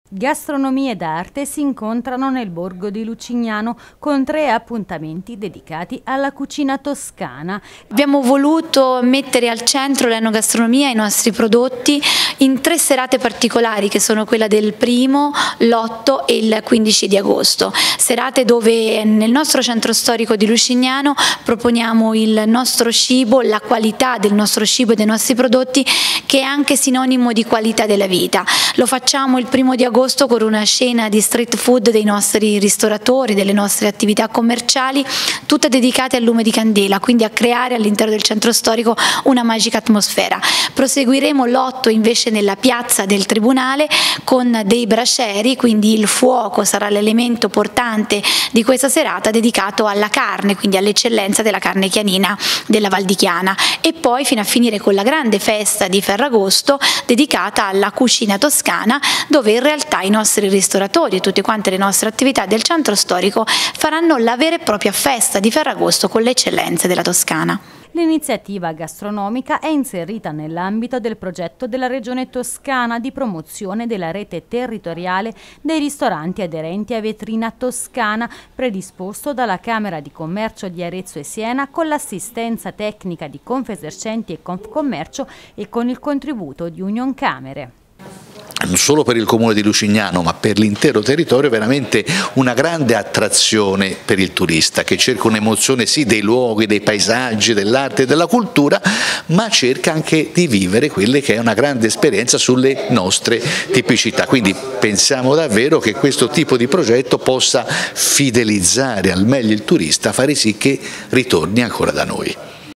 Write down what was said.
Gastronomia ed arte si incontrano nel borgo di Lucignano con 3 appuntamenti dedicati alla cucina toscana. Abbiamo voluto mettere al centro l'enogastronomia e i nostri prodotti in 3 serate particolari, che sono quella del 1°, l'8 e il 15 di agosto. Serate dove nel nostro centro storico di Lucignano proponiamo il nostro cibo, la qualità del nostro cibo e dei nostri prodotti, che è anche sinonimo di qualità della vita. Lo facciamo il 1° di agosto con una cena di street food dei nostri ristoratori, delle nostre attività commerciali, tutte dedicate al lume di candela, quindi a creare all'interno del centro storico una magica atmosfera. Proseguiremo l'8 invece nella piazza del Tribunale con dei bracieri, quindi il fuoco sarà l'elemento portante di questa serata, dedicato alla carne, quindi all'eccellenza della carne chianina della Val di Chiana, e poi fino a finire con la grande festa di Ferragosto dedicata alla cucina toscana, dove in realtà i nostri ristoratori e tutte quante le nostre attività del centro storico faranno la vera e propria festa di Ferragosto con le eccellenze della Toscana. L'iniziativa gastronomica è inserita nell'ambito del progetto della Regione Toscana di promozione della rete territoriale dei ristoranti aderenti a vetrina toscana, predisposto dalla Camera di Commercio di Arezzo e Siena con l'assistenza tecnica di Confesercenti e Confcommercio e con il contributo di Union Camere. Non solo per il comune di Lucignano ma per l'intero territorio, veramente una grande attrazione per il turista, che cerca un'emozione sì dei luoghi, dei paesaggi, dell'arte e della cultura, ma cerca anche di vivere quelle che è una grande esperienza sulle nostre tipicità. Quindi pensiamo davvero che questo tipo di progetto possa fidelizzare al meglio il turista, fare sì che ritorni ancora da noi.